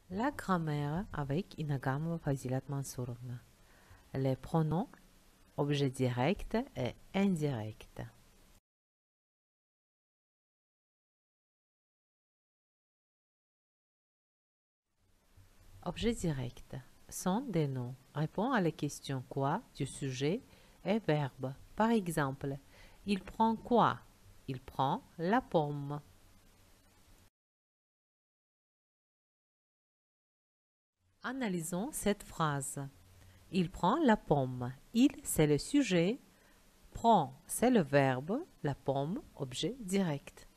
La grammaire avec Inagam Fazilat Mansourna. Les pronoms, objets directs et indirects. Objets directs sont des noms. Répond à la question quoi du sujet et verbe. Par exemple, il prend quoi? Il prend la pomme. Analysons cette phrase. Il prend la pomme. Il, c'est le sujet. Prend, c'est le verbe. La pomme, objet direct.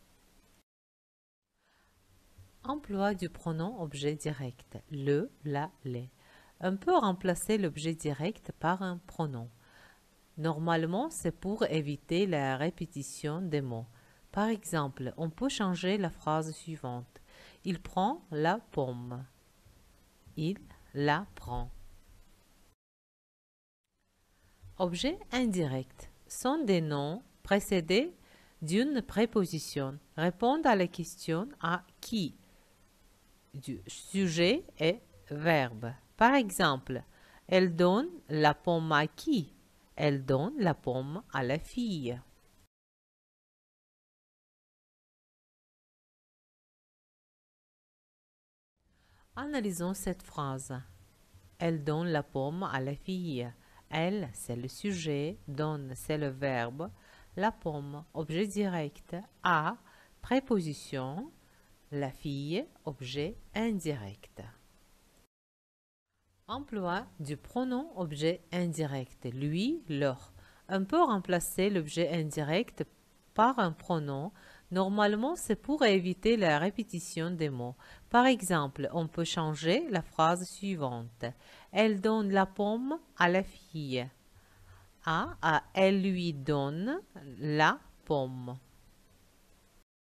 Emploi du pronom objet direct. Le, la, les. On peut remplacer l'objet direct par un pronom. Normalement, c'est pour éviter la répétition des mots. Par exemple, on peut changer la phrase suivante. Il prend la pomme. Il la prend. Objets indirects sont des noms précédés d'une préposition. Répondent à la question à qui du sujet et verbe. Par exemple, elle donne la pomme à qui? Elle donne la pomme à la fille. Analysons cette phrase. Elle donne la pomme à la fille. Elle, c'est le sujet. Donne, c'est le verbe. La pomme, objet direct. À, préposition. La fille, objet indirect. Emploi du pronom objet indirect. Lui, leur. On peut remplacer l'objet indirect par un pronom. Normalement, c'est pour éviter la répétition des mots. Par exemple, on peut changer la phrase suivante. Elle donne la pomme à la fille. À elle lui donne la pomme.